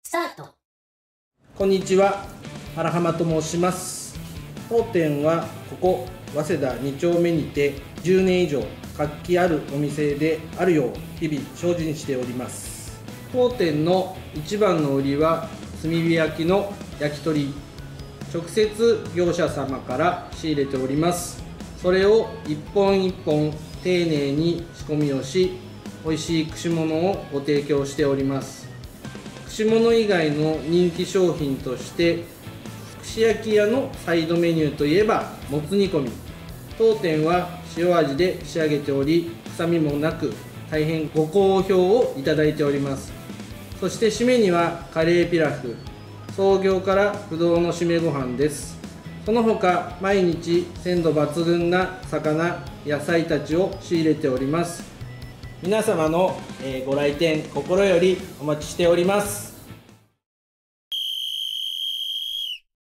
スタート。 こんにちは、原浜と申します。当店はここ早稲田2丁目にて10年以上活気あるお店であるよう日々精進しております。当店の一番の売りは炭火焼きの焼き鳥、直接業者様から仕入れております。それを一本一本丁寧に仕込みをし、美味しい串物をご提供しております。串物以外の人気商品として、串焼き屋のサイドメニューといえばもつ煮込み。当店は塩味で仕上げており、臭みもなく大変ご好評をいただいております。そして締めにはカレーピラフ、創業から不動の締めご飯です。その他毎日鮮度抜群な魚、野菜たちを仕入れております。皆様のご来店心よりお待ちしております。